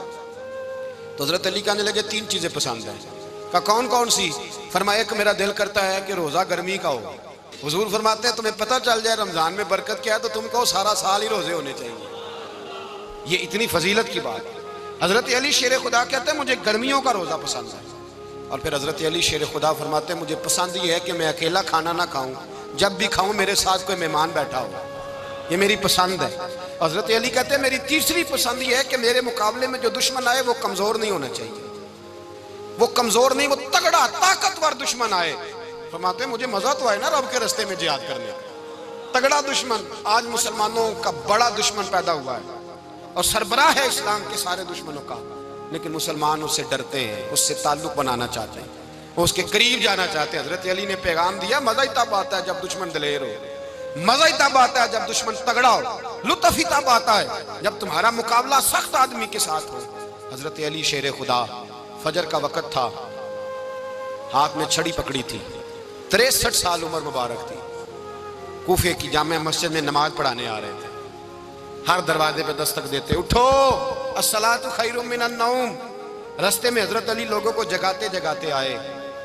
तो हजरत अली कहने लगे 3 चीजें पसंद है। कहा कौन कौन सी? फरमाया एक मेरा दिल करता है कि रोजा गर्मी का हो। हुजूर फरमाते हैं तुम्हें पता चल जाए रमजान में बरकत क्या है तो तुम कहो सारा साल ही रोजे होने चाहिए। ये इतनी फजीलत की बात। हजरत अली शेर खुदा कहते हैं मुझे गर्मियों का रोजा पसंद है। और फिर हजरत अली शेर खुदा फरमाते हैं मुझे पसंद ये है कि मैं अकेला खाना ना खाऊं, जब भी खाऊं मेरे साथ कोई मेहमान बैठा हो, ये मेरी पसंद है। हजरत अली कहते हैं मेरी तीसरी पसंद ये है कि मेरे मुकाबले में जो दुश्मन आए वो कमजोर नहीं होना चाहिए, वो कमजोर नहीं, वो तगड़ा ताकतवर दुश्मन आए। फरमाते हैं मुझे मजा तो आए ना रब के रास्ते में जिहाद करने का। तगड़ा दुश्मन, आज मुसलमानों का बड़ा दुश्मन पैदा हुआ है और सरबराह है इस्लाम के सारे दुश्मनों का, लेकिन मुसलमान उससे डरते हैं, उससे ताल्लुक बनाना चाहते हैं, उसके करीब जाना चाहते हैं। हजरत अली ने पैगाम दिया मजा ही तब आता है जब दुश्मन दलेर हो, मजा ही तब आता है जब दुश्मन तगड़ा हो, लुत्फ ही तब आता है जब तुम्हारा मुकाबला सख्त आदमी के साथ हो। हजरत अली शेर खुदा, फजर का वक़्त था, हाथ में छड़ी पकड़ी थी, 63 साल उम्र मुबारक थी, कूफे की जामे मस्जिद में नमाज पढ़ाने आ रहे थे। हर दरवाजे पे दस्तक देते उठो अस्सलातु खैरुम मिनन नौम। रास्ते में हजरत अली लोगों को जगाते जगाते आए।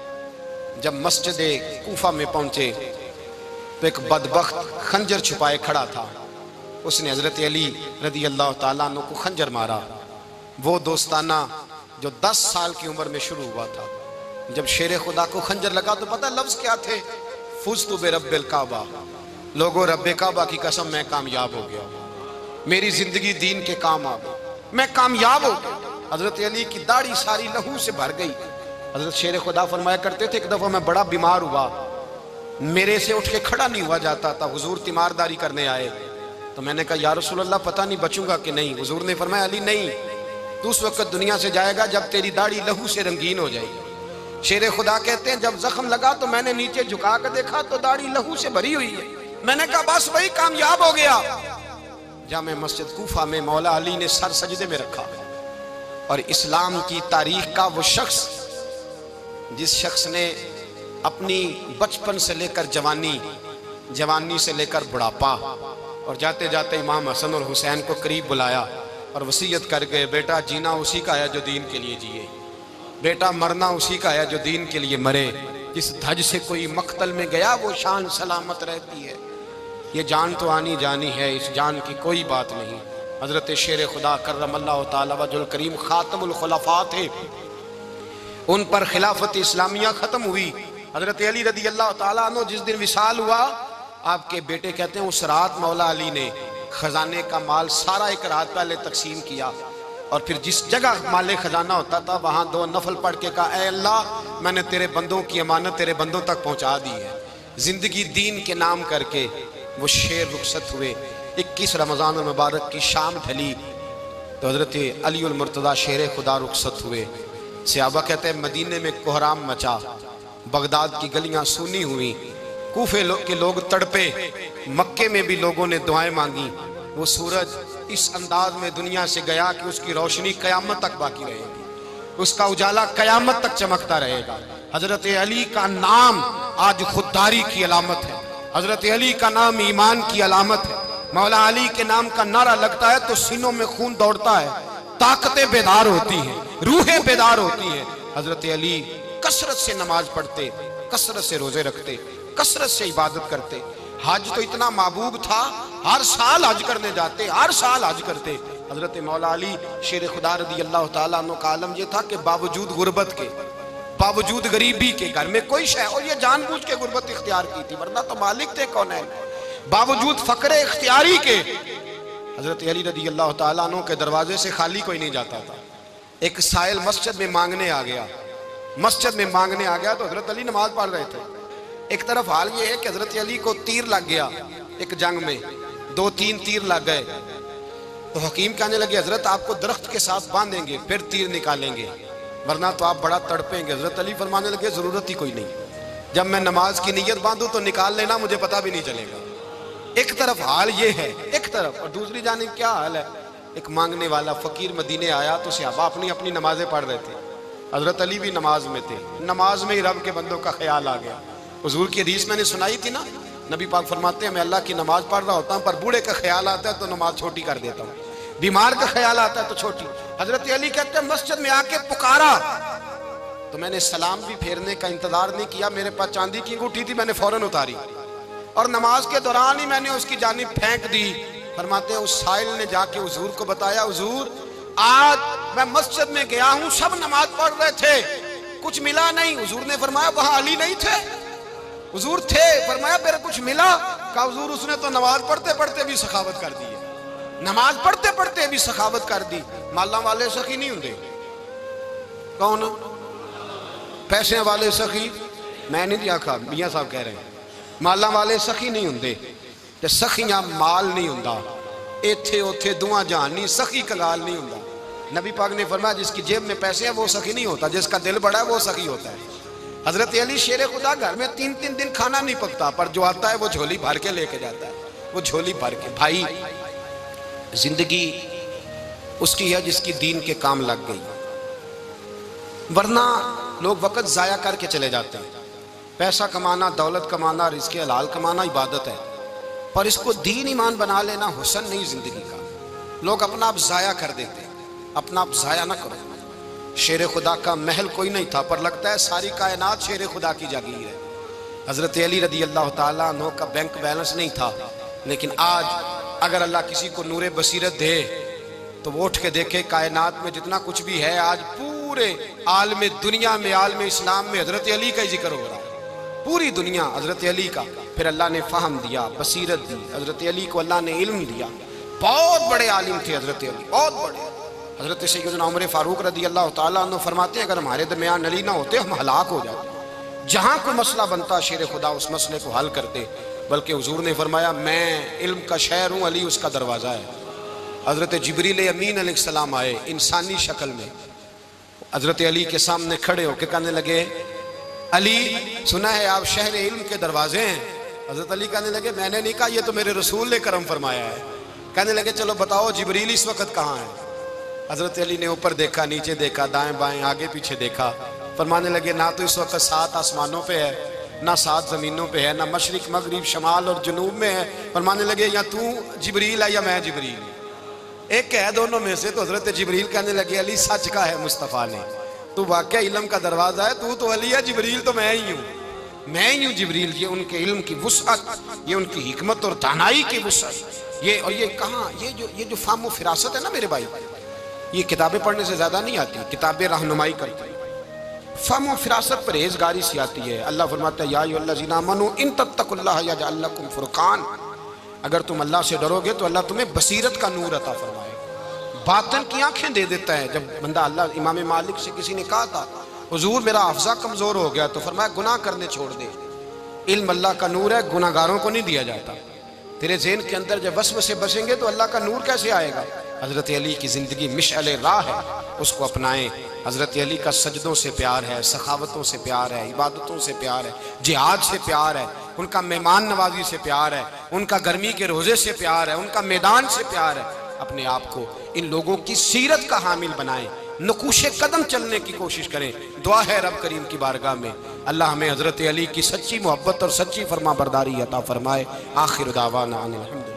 जब मस्जिद कूफा में पहुंचे तो एक बदबख्त खंजर छुपाए खड़ा था, उसने हजरत अली रदी अल्लाह ताला अन्हु को खंजर मारा। वो दोस्ताना जो 10 साल की उम्र में शुरू हुआ था। जब शेर खुदा को खंजर लगा तो पता लफ्ज क्या थे? फुज़्तु बिरब्बिल काबा, लोगो रब्बे काबा की कसम मैं कामयाब हो गया, मेरी जिंदगी दीन के काम आ गई, मैं कामयाब हो गया। हजरत अली की दाढ़ी सारी लहू से भर गई। हजरत शेर खुदा फरमाया करते थे एक दफा मैं बड़ा बीमार हुआ, मेरे से उठ के खड़ा नहीं हुआ जाता था, हुजूर तीमारदारी करने आए तो मैंने कहा या रसूल अल्लाह पता नहीं बचूंगा कि नहीं। हुजूर ने फरमाया अली नहीं, तू उस वक्त दुनिया से जाएगा जब तेरी दाढ़ी लहू से रंगीन हो जाएगी। शेर खुदा कहते हैं जब जख्म लगा तो मैंने नीचे झुका कर देखा तो दाढ़ी लहू से भरी हुई है। मैंने कहा बस वही कामयाब हो गया। जामे मस्जिद कूफा में मौला अली ने सर सजदे में रखा और इस्लाम की तारीख का वो शख्स जिस शख्स ने अपनी बचपन से लेकर जवानी, जवानी से लेकर बुढ़ापा और जाते जाते इमाम हसन और हुसैन को करीब बुलाया और वसीयत कर गए बेटा जीना उसी का है जो दीन के लिए जिए, बेटा मरना उसी का है जो दीन के लिए मरे। जिस धज से कोई मक्तल में गया वो शान सलामत रहती है। ये जान तो आनी जानी है, इस जान की कोई बात नहीं। हजरत शेर खुदा करमल्लाहु ताला वजुल करीम खातमुल खुलफा थे, उन पर खिलाफत इस्लामिया खत्म हुई। हजरत अली रदी अल्लाह ताला अन्हु जिस दिन विसाल हुआ, आपके बेटे कहते हैं उस रात मौला अली ने खजाने का माल सारा एक रात पहले तकसीम किया और फिर जिस जगह माले खजाना होता था वहां 2 नफल पढ़ के कहा ऐ अल्लाह मैंने तेरे बंदों की अमानत तेरे बंदों तक पहुंचा दी है। जिंदगी दीन के नाम करके वो शेर रुखसत हुए। 21 रमज़ान मुबारक की शाम ढली तो हजरत अली उल मुर्तज़ा शेर खुदा रुखसत हुए। सहाबा कहते हैं मदीने में कोहराम मचा, बगदाद की गलियां सूनी हुई, कूफे के लोग तड़पे, मक्के में भी लोगों ने दुआएं मांगी। वो सूरज इस अंदाज में दुनिया से गया कि उसकी रोशनी कयामत तक बाकी रहेगी, उसका उजाला कयामत तक चमकता रहेगा। हजरत अली का नाम आज खुददारी की अलामत है, हजरत अली का नाम ईमान की अलामत है। मौला अली के नाम का नारा लगता है तो सीनों में खून दौड़ता है, ताकतें बेदार होती हैं, रूहें बेदार होती हैं। हजरत अली कसरत से नमाज पढ़ते, कसरत से रोजे रखते, कसरत से इबादत करते। हज तो इतना महबूब था, हर साल हज करने जाते, हर साल हज करते। हजरत मौला अली शेर खुदा रदी अल्लाह तआला अन्हु का आलम ये था कि बावजूद गुर्बत के, बावजूद गरीबी के, घर में कोई शय, और ये जानबूझ के गुर्बत इख्तियार की थी, वरना तो मालिक थे कौन है। बावजूद फकरे इख्तियारी के हजरत अली रदी अल्लाह तआला अन्हु के दरवाजे से खाली कोई नहीं जाता था। एक साइल मस्जिद में मांगने आ गया, मस्जिद में मांगने आ गया तो हजरत अली नमाज पढ़ रहे थे। एक तरफ हाल ये है कि हजरत अली को तीर लग गया, एक जंग में 2-3 तीर लग गए, तो हकीम कहने लगे हजरत आपको दरख्त के साथ बांधेंगे फिर तीर निकालेंगे, वरना तो आप बड़ा तड़पेंगे। हजरत अली फरमाने लगे जरूरत ही कोई नहीं, जब मैं नमाज की नीयत बांधूं तो निकाल लेना, मुझे पता भी नहीं चलेगा। एक तरफ हाल ये है, एक तरफ, और दूसरी जानिब क्या हाल है। एक मांगने वाला फकीर मदीने आया तो सहाबा अपनी अपनी नमाजें पढ़ रहे थे, हजरत अली भी नमाज में थे। नमाज में ही रब के बंदों का ख्याल आ गया। हुजूर की हदीस मैंने सुनाई थी ना, नबी पाक फरमाते हैं मैं अल्लाह की नमाज पढ़ रहा होता हूँ, पर बूढ़े का ख्याल आता है तो नमाज छोटी कर देता हूँ, बीमार का ख्याल आता है तो छोटी। हजरत अली कहते हैं मस्जिद में आके पुकारा तो मैंने सलाम भी फेरने का इंतजार नहीं किया, मेरे पास चांदी की अंगूठी थी, मैंने फौरन उतारी और नमाज के दौरान ही मैंने उसकी जानिब फेंक दी। फरमाते हैं उस साइल ने जाके हुजूर को बताया, हुजूर आज मैं मस्जिद में गया हूं, सब नमाज पढ़ रहे थे, कुछ मिला नहीं। हुजूर ने फरमाया वहां अली नहीं थे? हुजूर थे। फरमाया मेरे कुछ मिला? कहा हुजूर उसने तो नमाज पढ़ते पढ़ते भी सखावत कर दी है, नमाज पढ़ते पढ़ते भी सखावत कर दी। माला वाले सखी नहीं होंगे, कौन पैसे वाले सखी? मैं नहीं आखा, मियां साहब कह रहे हैं माला वाले सखी नहीं होंगे, ते सखियां माल नहीं होंदा, इथे उथे दुआ जहान नहीं, सखी कंगाल नहीं होंदा। नबी पाक ने फरमाया जिसकी जेब में पैसे हैं वो सखी नहीं होता, जिसका दिल बड़ा है वो सखी होता है। हजरत अली शेर खुदा घर में 3-3 दिन खाना नहीं पकता, पर जो आता है वो झोली भर के लेके जाता है, वो झोली भर के। भाई जिंदगी उसकी है जिसकी दीन के काम लग गई, वरना लोग वक्त जाया करके चले जाते हैं। पैसा कमाना, दौलत कमाना, रिज़्क़ हलाल कमाना इबादत है, पर इसको दीन ईमान बना लेना हुस्न नहीं जिंदगी का। लोग अपना आप जाया कर देते हैं, अपना आप जाया ना करो। शेर खुदा का महल कोई नहीं था, पर लगता है सारी कायनात शेर खुदा की जागीर है। हजरत अली रदी अल्लाह ताला अन्हु का बैंक बैलेंस नहीं था, लेकिन आज अगर अल्लाह किसी को नूरे बसीरत दे तो वो उठ के देखे कायनात में जितना कुछ भी है, आज पूरे आलम दुनिया में, आलम इस्लाम में हजरत अली का ही जिक्र हो रहा है, पूरी दुनिया हजरत अली का। फिर अल्लाह ने फ़हम दिया, बसीरत दी, हजरत अली को अल्लाह ने इल्म दिया। बहुत बड़े आलिम थे हजरत अली, बहुत बड़े। हजरत सैयदना उमर फारूक रदी अल्लाह ताला अन्हु फरमाते हैं अगर हमारे दरमियान अली ना होते हम हलाक हो जाते। जहाँ कोई मसला बनता शेर खुदा उस मसले को हल करते, बल्कि हुजूर ने फरमाया मैं इल्म का शहर हूँ, अली उसका दरवाज़ा है। हजरत जिब्रील अमीन अलैहिस्सलाम आए इंसानी शक्ल में, हजरत अली के सामने खड़े होकर कहने लगे अली सुना है आप शहर इल्म के दरवाजे हैं। हजरत अली कहने लगे मैंने नहीं कहा, ये तो मेरे रसूल ने करम फरमाया है। कहने लगे चलो बताओ जिब्रील इस वक्त कहाँ है? हजरत अली ने ऊपर देखा, नीचे देखा, दाएं बाएं आगे पीछे देखा। फरमाने लगे ना तो इस वक्त 7 आसमानों पे है, ना 7 ज़मीनों पे है, ना मशरिक मगरिब शमाल और जुनूब में है। फरमाने लगे या तू जिब्रील है या मैं जिब्रील, एक है दोनों में से। तो हजरत जिब्रील कहने लगे अली सच का है मुस्तफ़ा ने, तू वाकई इल्म का दरवाज़ा है, तू तो अली है, जिब्रील तो मैं ही हूँ, मैं ही हूँ जिब्रील। ये उनके इल्म की वुसअत, ये उनकी हिकमत और दानाई की वुसअत। ये और ये कहाँ, ये जो फाहम फिरासत है ना मेरे भाई, ये किताबें पढ़ने से ज़्यादा नहीं आती, किताबें रहनुमाई करती। फाहम फिरासत परहेजगारी से आती है। अल्लाह फरमाता है या अय्युहल्लज़ीना आमनू इन तत्तकुल्लाह यजअल लकुम फुरकान, अगर तुम अल्लाह से डरोगे तो अल्लाह तुम्हें बसीरत का नूर अता फरमाएगा, बातन की आंखें दे देता है। जब बंदा अल्लाह, इमाम मालिक से किसी ने कहा था हुजूर मेरा हफ्ज़ा कमज़ोर हो गया, तो फरमाया गुनाह करने छोड़ दे, इल्म अल्लाह का नूर है, गुनाहगारों को नहीं दिया जाता। तेरे ज़हन के अंदर जब वसवसे बसेंगे तो अल्लाह का नूर कैसे आएगा? हज़रत अली की ज़िंदगी मिशअल राह है, उसको अपनाएं। हज़रत अली का सजदों से प्यार है, सखावतों से प्यार है, इबादतों से प्यार है, जिहाद से प्यार है, उनका मेहमान नवाजी से प्यार है, उनका गर्मी के रोज़े से प्यार है, उनका मैदान से प्यार है। अपने आप को इन लोगों की सीरत का हामिल बनाएं, नकूशे कदम चलने की कोशिश करें। दुआ है रब करीम की बारगाह में अल्लाह हमें हज़रत अली की सच्ची मोहब्बत और सच्ची फरमा बरदारी अता फरमाए। आखिर दावाना अनिल हम्दुलिल्लाह।